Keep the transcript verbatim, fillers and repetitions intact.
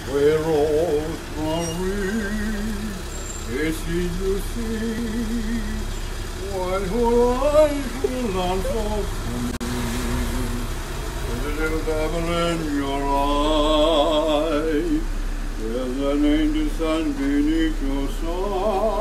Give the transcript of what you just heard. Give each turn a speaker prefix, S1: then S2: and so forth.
S1: where rosemary is easy to see, while horizon lands of with a little devil in your eye, there's an angel sun beneath your side.